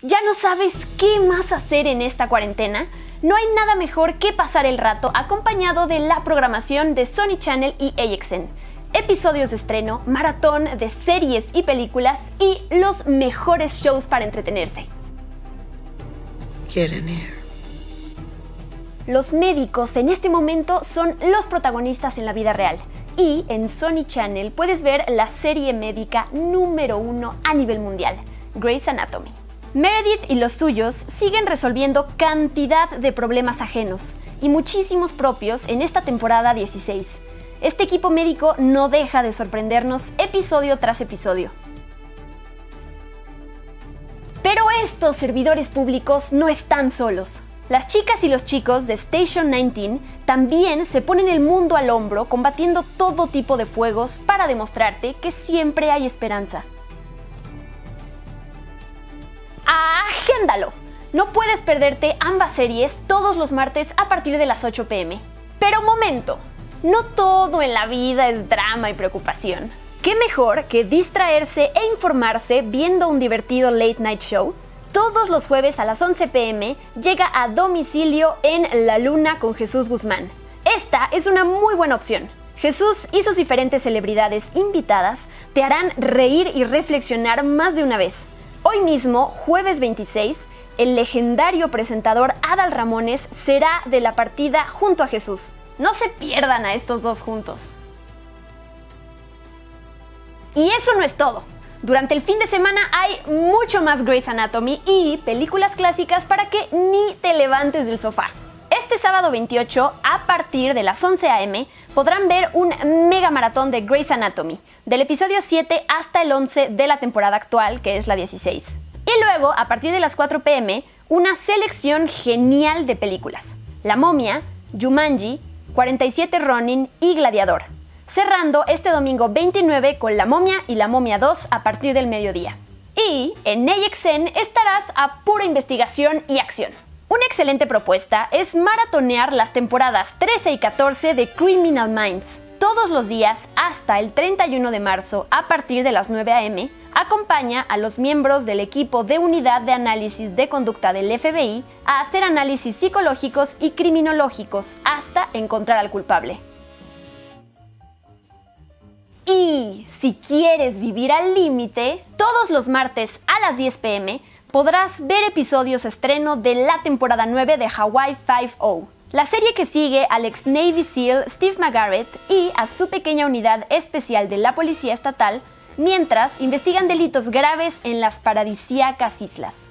¿Ya no sabes qué más hacer en esta cuarentena? No hay nada mejor que pasar el rato acompañado de la programación de Sony Channel y AXN. Episodios de estreno, maratón de series y películas y los mejores shows para entretenerse. Get in here. Los médicos en este momento son los protagonistas en la vida real. Y en Sony Channel puedes ver la serie médica número 1 a nivel mundial, Grey's Anatomy. Meredith y los suyos siguen resolviendo cantidad de problemas ajenos y muchísimos propios en esta temporada 16. Este equipo médico no deja de sorprendernos episodio tras episodio. Pero estos servidores públicos no están solos. Las chicas y los chicos de Station 19 también se ponen el mundo al hombro combatiendo todo tipo de fuegos para demostrarte que siempre hay esperanza. ¡Agéndalo! No puedes perderte ambas series todos los martes a partir de las 8 p.m. Pero momento, no todo en la vida es drama y preocupación. ¿Qué mejor que distraerse e informarse viendo un divertido late night show? Todos los jueves a las 11 p.m. llega a domicilio en La Luna con Jesús Guzmán. Esta es una muy buena opción. Jesús y sus diferentes celebridades invitadas te harán reír y reflexionar más de una vez. Hoy mismo, jueves 26, el legendario presentador Adal Ramones será de la partida junto a Jesús. No se pierdan a estos dos juntos. Y eso no es todo. Durante el fin de semana hay mucho más Grey's Anatomy y películas clásicas para que ni te levantes del sofá. Este sábado 28, a partir de las 11 a.m., podrán ver un mega maratón de Grey's Anatomy, del episodio 7 hasta el 11 de la temporada actual, que es la 16. Y luego, a partir de las 4 p.m., una selección genial de películas: La Momia, Jumanji, 47 Ronin y Gladiador. Cerrando este domingo 29 con La Momia y La Momia 2 a partir del mediodía. Y en AXN estarás a pura investigación y acción. Una excelente propuesta es maratonear las temporadas 13 y 14 de Criminal Minds. Todos los días hasta el 31 de marzo a partir de las 9 a.m. acompaña a los miembros del equipo de Unidad de Análisis de Conducta del FBI a hacer análisis psicológicos y criminológicos hasta encontrar al culpable. Y si quieres vivir al límite, todos los martes a las 10 p.m. podrás ver episodios estreno de la temporada 9 de Hawaii Five-0, la serie que sigue al ex Navy SEAL Steve McGarrett y a su pequeña unidad especial de la Policía Estatal, mientras investigan delitos graves en las paradisíacas islas.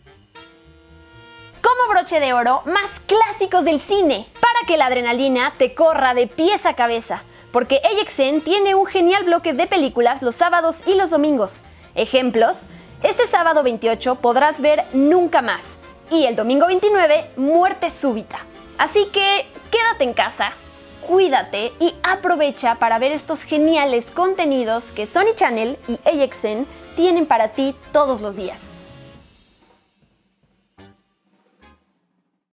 Como broche de oro, más clásicos del cine, para que la adrenalina te corra de pies a cabeza, porque AXN tiene un genial bloque de películas los sábados y los domingos. Ejemplos: este sábado 28 podrás ver Nunca Más y el domingo 29 Muerte Súbita. Así que quédate en casa, cuídate y aprovecha para ver estos geniales contenidos que Sony Channel y AXN tienen para ti todos los días.